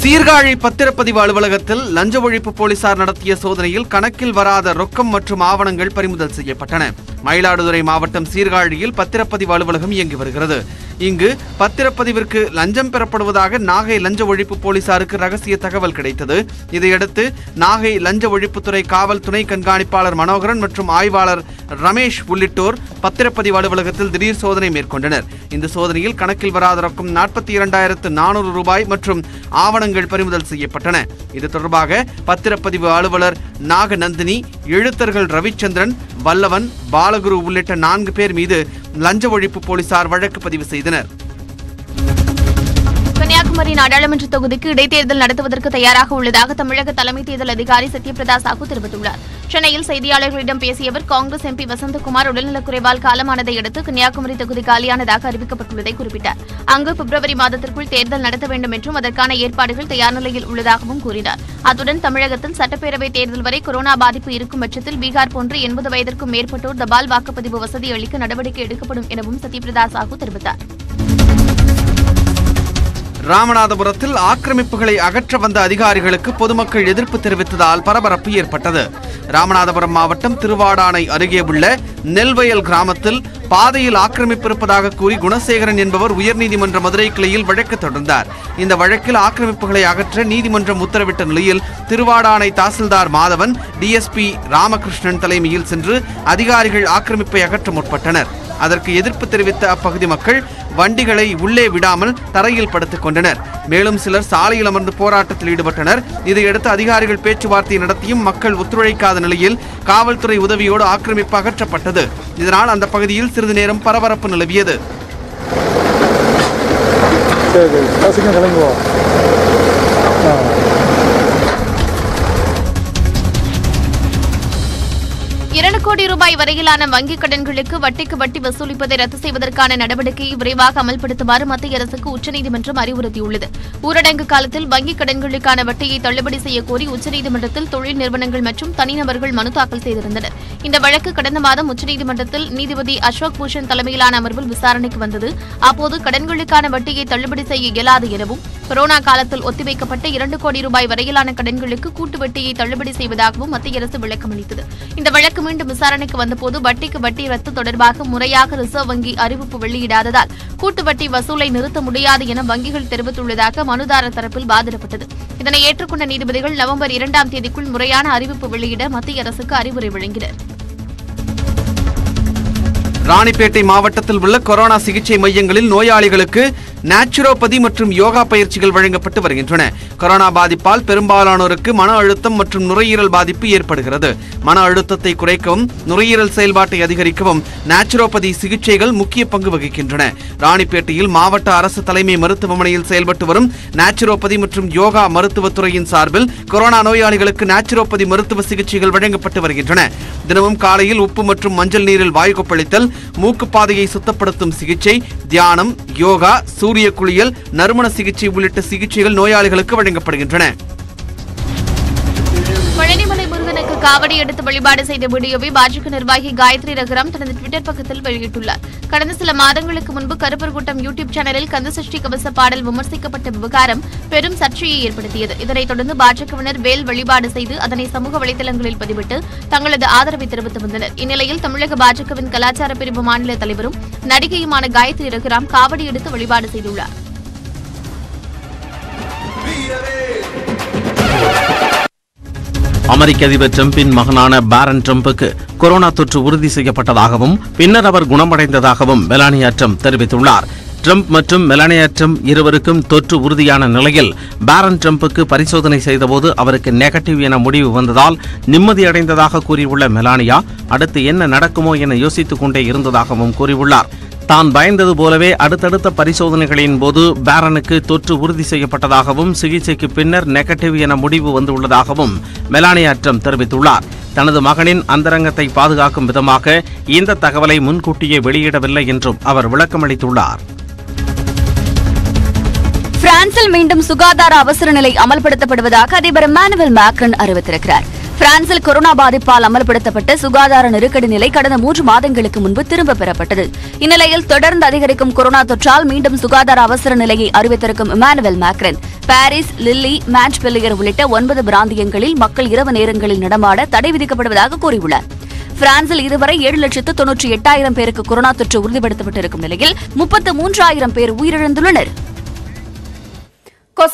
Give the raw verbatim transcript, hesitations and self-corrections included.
சீர்காழி பத்திரப்பதிவு அலுவலகத்தில் லஞ்ச ஒழிப்பு போலீசார் நடத்திய சோதனையில் கணக்கில் வராத ரொக்கம் மற்றும் ஆவணங்கள் பறிமுதல் செய்யப்பட்டன. மயிலாடுதுறை மாவட்டம் சீர்காழியில் பத்திரப்பதிவு அலுவலகம் இயங்கி வருகிறது. இங்கு பத்திரப்பதிவிற்கு லஞ்சம் பெறப்படுவதாக நாகை லஞ்ச ஒழிப்பு போலீசாருக்கு ரகசிய தகவல் கிடைத்தது. இதையடுத்து நாகை லஞ்ச ஒழிப்புத்துறை காவல் துணை கண்காணிப்பாளர் மனோகரன் மற்றும் ஆய்வாளர் ரமேஷ் உள்ளிட்டோர் பத்திரப்பதிவு அலுவலகத்தில் திடீர் சோதனை மேற்கொண்டனர். இந்த சோதனையில் கணக்கில் வராத ரொக்கம் நாற்பத்தி இரண்டாயிரத்து நானூறு ரூபாய் மற்றும் ஆவணங்கள் பறிமுதல் செய்யப்பட்டன. இது தொடர்பாக பத்திரப்பதிவு அலுவலர் நாகநந்தினி, எழுத்தர்கள் ரவிச்சந்திரன், வல்லவன், பாலகுரு உள்ளிட்ட நான்கு பேர் மீது லஞ்ச ஒழிப்பு போலீசார் வழக்கு பதிவு செய்தனர். கன்னியாகுமரி நாடாளுமன்ற தொகுதிக்கு இடைத்தேர்தல் நடத்துவதற்கு தயாராக உள்ளதாக தமிழக தலைமை தேர்தல் அதிகாரி சத்யபிரதா சாஹூ தெரிவித்துள்ளார். சென்னையில் செய்தியாளர்களிடம் பேசிய அவர், காங்கிரஸ் எம்பி வசந்தகுமார் உடல்நலக்குறைவால் காலமானதை அடுத்து கன்னியாகுமரி தொகுதி காலியானதாக அறிவிக்கப்பட்டுள்ளதை குறிப்பிட்டார். அங்கு பிப்ரவரி மாதத்திற்குள் தேர்தல் நடத்த வேண்டும் என்றும் அதற்கான ஏற்பாடுகள் தயார் நிலையில் உள்ளதாகவும் கூறினார். அத்துடன் தமிழகத்தில் சட்டப்பேரவை தேர்தல் வரை கொரோனா பாதிப்பு இருக்கும் பட்சத்தில் பீகார் போன்று எண்பது வயதிற்கும் மேற்பட்டோர் தபால் வாக்குப்பதிவு வசதி அளிக்க நடவடிக்கை எடுக்கப்படும் எனவும் சத்யபிரதா சாஹூ தெரிவித்தார். ராமநாதபுரத்தில் ஆக்கிரமிப்புகளை அகற்ற வந்த அதிகாரிகளுக்கு பொதுமக்கள் எதிர்ப்பு தெரிவித்ததால் பரபரப்பு ஏற்பட்டது. ராமநாதபுரம் மாவட்டம் திருவாடானை அருகே உள்ள நெல்வயல் கிராமத்தில் பாதையில் ஆக்கிரமிப்பு இருப்பதாக கூறி குணசேகரன் என்பவர் உயர்நீதிமன்ற மதுரை கிளையில் வழக்கு தொடர்ந்தார். இந்த வழக்கில் ஆக்கிரமிப்புகளை அகற்ற நீதிமன்றம் உத்தரவிட்ட நிலையில் திருவாடானை தாசில்தார் மாதவன், டிஎஸ்பி ராமகிருஷ்ணன் தலைமையில் சென்று அதிகாரிகள் ஆக்கிரமிப்பை அகற்ற முற்பட்டனர். அதற்கு எதிர்ப்பு தெரிவித்த அப்பகுதி மக்கள் வண்டிகளை உள்ளே விடாமல் தரையில் படுத்துக் கொண்டனர். மேலும் சிலர் சாலையில் அமர்ந்து போராட்டத்தில் ஈடுபட்டனர். இதையடுத்து அதிகாரிகள் பேச்சுவார்த்தை நடத்தியும் மக்கள் ஒத்துழைக்காத நிலையில் காவல்துறை உதவியோடு ஆக்கிரமிப்பு அகற்றப்பட்டது. இதனால் அந்த பகுதியில் சிறிது நேரம் பரபரப்பு நிலவியது. இரண்டு கோடி ரூபாய் வரையிலான வங்கிக் கடன்களுக்கு வட்டிக்கு வட்டி வசூலிப்பதை ரத்து செய்வதற்கான நடவடிக்கையை விரைவாக அமல்படுத்துமாறு மத்திய அரசுக்கு உச்சநீதிமன்றம் அறிவுறுத்தியுள்ளது. ஊரடங்கு காலத்தில் வங்கிக் கடன்களுக்கான வட்டியை தள்ளுபடி செய்யக்கோரி உச்சநீதிமன்றத்தில் தொழில் நிறுவனங்கள் மற்றும் தனிநபர்கள் மனு தாக்கல் செய்திருந்தனர். இந்த வழக்கு கடந்த மாதம் உச்சநீதிமன்றத்தில் நீதிபதி அசோக் பூஷன் தலைமையிலான அமர்வில் விசாரணைக்கு வந்தது. அப்போது கடன்களுக்கான வட்டியை தள்ளுபடி செய்ய இயலாது எனவும், கொரோனா காலத்தில் ஒத்திவைக்கப்பட்ட இரண்டு கோடி ரூபாய் வரையிலான கடன்களுக்கு கூட்டு வட்டியை தள்ளுபடி செய்வதாகவும் மத்திய அரசு விளக்கமளித்தது. இந்த வழக்கு மீண்டும் விசாரணைக்கு வந்தபோது வட்டிக்கு வட்டி ரத்து தொடர்பாக முறையாக ரிசர்வ் வங்கி அறிவிப்பு வெளியிடாததால் கூட்டு வட்டி வசூலை நிறுத்த முடியாது என வங்கிகள் தெரிவித்துள்ளதாக மனுதாரர் தரப்பில் வாதிடப்பட்டது. இதனை ஏற்றுக்கொண்ட நீதிபதிகள் நவம்பர் இரண்டாம் தேதிக்குள் முறையான அறிவிப்பு வெளியிட மத்திய அரசுக்கு அறிவுரை வழங்கினர். ராணிப்பேட்டை மாவட்டத்தில் உள்ள கொரோனா சிகிச்சை மையங்களில் நோயாளிகளுக்கு நேச்சுரோபதி மற்றும் யோகா பயிற்சிகள் வழங்கப்பட்டு வருகின்றன. கொரோனா பாதிப்பால் பெரும்பாலானோருக்கு மன அழுத்தம் மற்றும் நுரையீரல் பாதிப்பு ஏற்படுகிறது. மன அழுத்தத்தை குறைக்கவும் நுரையீரல் செயல்பாட்டை அதிகரிக்கவும் நேச்சுரோபதி சிகிச்சைகள் முக்கிய பங்கு வகிக்கின்றன. ராணிப்பேட்டையில் மாவட்ட அரசு தலைமை மருத்துவமனையில் செயல்பட்டு வரும் நேச்சுரோபதி மற்றும் யோகா மருத்துவத்துறையின் சார்பில் கொரோனா நோயாளிகளுக்கு நேச்சுரோபதி மருத்துவ சிகிச்சைகள் வழங்கப்பட்டு வருகின்றன. தினமும் காலையில் உப்பு மற்றும் மஞ்சள் நீரில் வாயு கொப்பளித்தல், மூக்குப்பாதையை சுத்தப்படுத்தும் சிகிச்சை, தியானம், யோகா, சூரிய குளியல், நறுமண சிகிச்சை உள்ளிட்ட சிகிச்சைகள் நோயாளிகளுக்கு வழங்கப்படுகின்றன. பழனிமலை முருகனுக்கு காவடி எடுத்து வழிபாடு செய்த வீடியோவை பாஜக நிர்வாகி காயத்ரி ரகுராம் தனது ட்விட்டர் பக்கத்தில் வெளியிட்டுள்ளார். கடந்த சில மாதங்களுக்கு முன்பு கருப்பர் கூட்டம் யூடியூப் சேனலில் கந்தசஷ்டி கவச பாடல் விமர்சிக்கப்பட்ட விவகாரம் பெரும் சர்ச்சையை ஏற்படுத்தியது. இதனைத் தொடர்ந்து பாஜகவினர் வேல் வழிபாடு செய்து அதனை சமூக வலைதளங்களில் பதிவிட்டு தங்களது ஆதரவை தெரிவித்து வந்தனர். இந்நிலையில் தமிழக பாஜகவின் கலாச்சார பிரிவு மாநில தலைவரும் நடிகையுமான காயத்ரி ரகுராம் காவடி எடுத்து வழிபாடு செய்துள்ளார். அமெரிக்க அதிபர் டிரம்பின் மகனான பாரன் டிரம்புக்கு கொரோனா தொற்று உறுதி செய்யப்பட்டதாகவும் பின்னர் அவர் குணமடைந்ததாகவும் மெலானியா டிரம்ப் தெரிவித்துள்ளார். டிரம்ப் மற்றும் மெலானியா டிரம்ப் இருவருக்கும் தொற்று உறுதியான நிலையில் பாரன் டிரம்புக்கு பரிசோதனை செய்தபோது அவருக்கு நெகட்டிவ் என முடிவு வந்ததால் நிம்மதியடைந்ததாக கூறியுள்ள மெலானியா, அடுத்து என்ன நடக்குமோ என யோசித்துக் கொண்டே இருந்ததாகவும் கூறியுள்ளார். தான் பயந்தது போலவே அடுத்தடுத்த பரிசோதனைகளின் போது பாரனுக்கு தொற்று உறுதி செய்யப்பட்டதாகவும் சிகிச்சைக்கு பின்னர் நெகட்டிவ் என முடிவு வந்துள்ளதாகவும் மெலானியா டிரம்ப் தெரிவித்துள்ளார். தனது மகனின் அந்தரங்கத்தை பாதுகாக்கும் விதமாக இந்த தகவலை முன்கூட்டியே வெளியிடவில்லை என்றும் அவர் விளக்கமளித்துள்ளார். பிரான்சில் மீண்டும் சுகாதார அவசர நிலை அமல்படுத்தப்படுவதாக அதிபர் இமானுவேல் மேக்ரன் அறிவித்திருக்கிறார். பிரான்சில் கொரோனா பாதிப்பால் அமல்படுத்தப்பட்ட சுகாதார நெருக்கடி நிலை கடந்த மூன்று மாதங்களுக்கு முன்பு திரும்ப பெறப்பட்டது. இந்நிலையில் தொடர்ந்து அதிகரிக்கும் கொரோனா தொற்றால் மீண்டும் சுகாதார அவசர நிலையை அறிவித்திருக்கும் Emmanuel Macron Paris, Lille, Montpellier உள்ளிட்ட ஒன்பது பிராந்தியங்களில் மக்கள் இரவு நேரங்களில் நடமாட தடை விதிக்கப்படுவதாக கூறியுள்ளார். பிரான்சில் இதுவரை ஏழு லட்சத்து தொன்னூற்றி எட்டாயிரம் பேருக்கு கொரோனா தொற்று உறுதிப்படுத்தப்பட்டிருக்கும் நிலையில் முப்பத்து மூன்றாயிரம் பேர் உயிரிழந்துள்ளனர்.